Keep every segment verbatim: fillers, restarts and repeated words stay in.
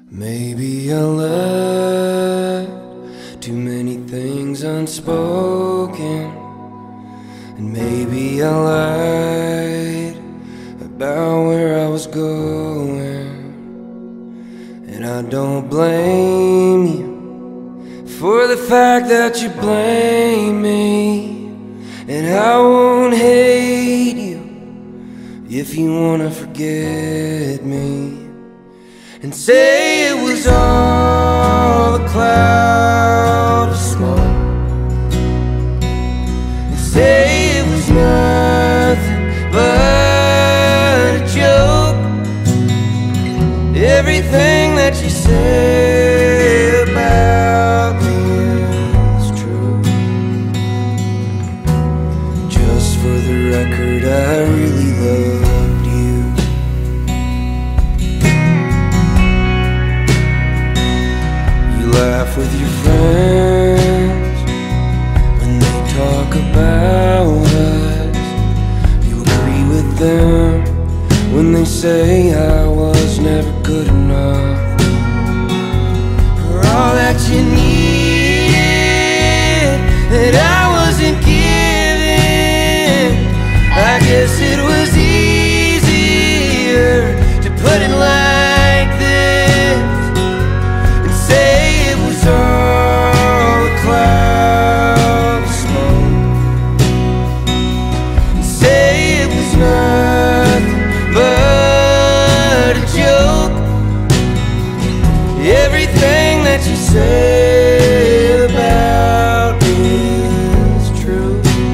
Maybe I left too many things unspoken, and maybe I lied about where I was going. And I don't blame you for the fact that you blame me, and I won't hate you if you wanna forget me and say it was all a cloud of smoke, and say it was nothing but a joke. Everything that you say about me is true. Just for the record, I really loved you. Laugh with your friends when they talk about us. You agree with them when they say I was never good enough. For all that you needed that I wasn't giving, I guess it was easier to put it like this and say all a cloud of smoke, and say it was nothing but a joke. Everything that you say about me is true.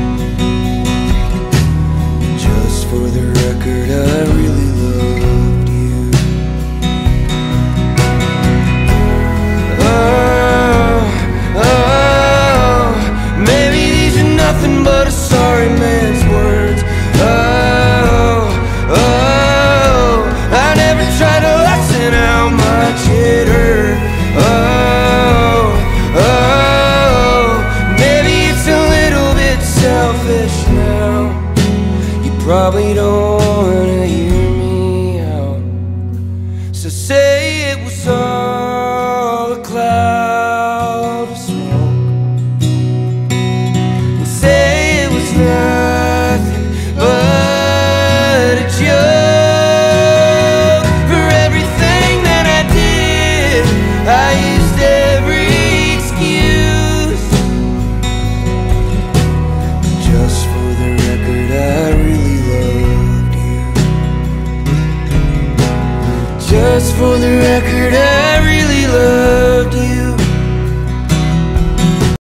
Just for the record, I really loved you. Nothing but a sorry man's words. Oh, oh, I never tried to lessen how much it hurt. Oh, oh, maybe it's a little bit selfish now. You probably don't wanna hear me out, so say it was all